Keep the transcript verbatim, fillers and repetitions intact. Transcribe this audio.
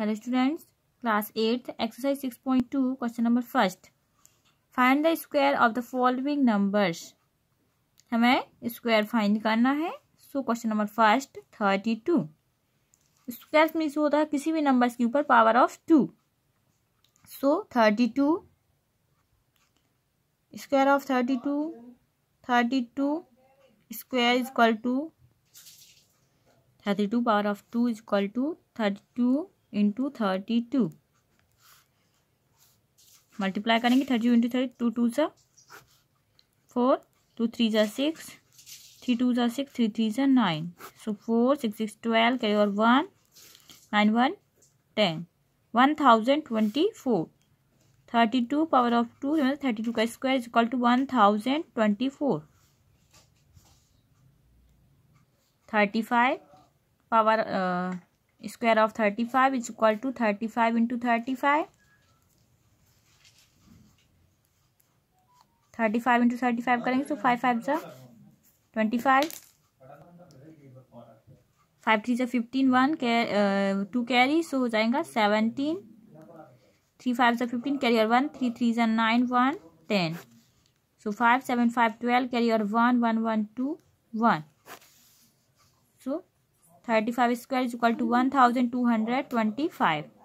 Hello students, class eighth, exercise six point two, question number first. Find the square of the following numbers. हमें square find करना है. So question number first thirty two. Square means होता है किसी भी numbers के ऊपर power of two. So thirty two square of thirty two thirty two square is equal to thirty two power of two is equal to thirty two into thirty two. Multiply करेंगे thirty two into thirty two two सा four, two three ज़ा six, three two ज़ा six, three three ज़ा nine. So four six six twelve carry और one, nine one ten, one thousand twenty four. Thirty two power of two thirty two का square is equal to one thousand twenty four. Thirty five power square of thirty five is equal to thirty five into thirty five. Thirty five into thirty five करेंगे तो five five सा twenty five, five three सा fifteen, one two carry सो हो जाएगा seventeen, three five सा fifteen carry और one, three three सा nine, one ten. So five seven five twelve carry और one, one one two one. So thirty five square is equal to one thousand two hundred twenty five.